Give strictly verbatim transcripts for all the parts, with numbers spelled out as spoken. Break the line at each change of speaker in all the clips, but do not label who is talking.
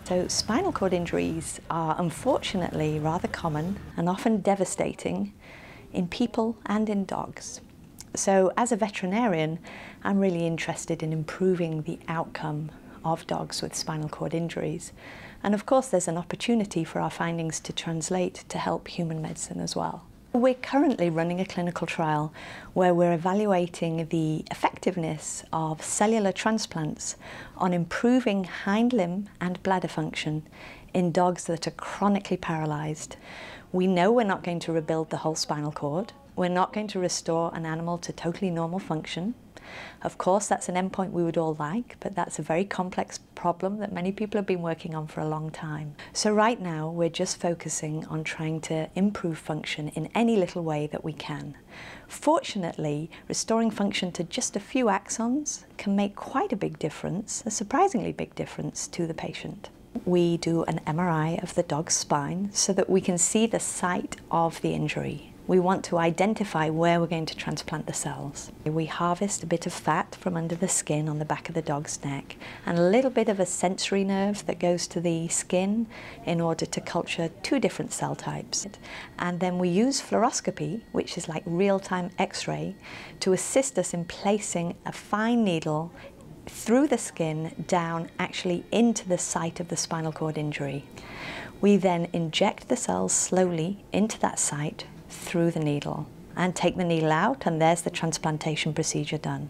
So spinal cord injuries are unfortunately rather common and often devastating in people and in dogs. So as a veterinarian, I'm really interested in improving the outcome of dogs with spinal cord injuries. And of course there's an opportunity for our findings to translate to help human medicine as well. We're currently running a clinical trial where we're evaluating the effectiveness of cellular transplants on improving hind limb and bladder function in dogs that are chronically paralysed. We know we're not going to rebuild the whole spinal cord. We're not going to restore an animal to totally normal function. Of course, that's an endpoint we would all like, but that's a very complex problem that many people have been working on for a long time. So right now, we're just focusing on trying to improve function in any little way that we can. Fortunately, restoring function to just a few axons can make quite a big difference, a surprisingly big difference to the patient. We do an M R I of the dog's spine so that we can see the site of the injury. We want to identify where we're going to transplant the cells. We harvest a bit of fat from under the skin on the back of the dog's neck and a little bit of a sensory nerve that goes to the skin in order to culture two different cell types. And then we use fluoroscopy, which is like real-time X-ray, to assist us in placing a fine needle through the skin down actually into the site of the spinal cord injury. We then inject the cells slowly into that site through the needle and take the needle out, and there's the transplantation procedure done.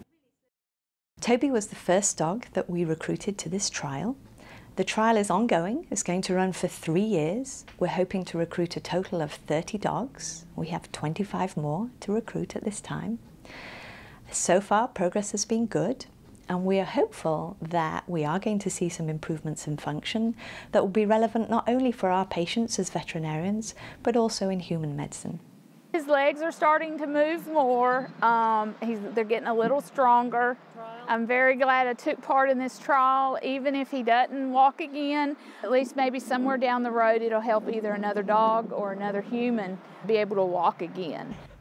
Toby was the first dog that we recruited to this trial. The trial is ongoing. It's going to run for three years. We're hoping to recruit a total of thirty dogs. We have twenty-five more to recruit at this time. So far, progress has been good, and we are hopeful that we are going to see some improvements in function that will be relevant not only for our patients as veterinarians, but also in human medicine.
His legs are starting to move more. Um, he's, they're getting a little stronger. I'm very glad I took part in this trial. Even if he doesn't walk again, at least maybe somewhere down the road it'll help either another dog or another human be able to walk again.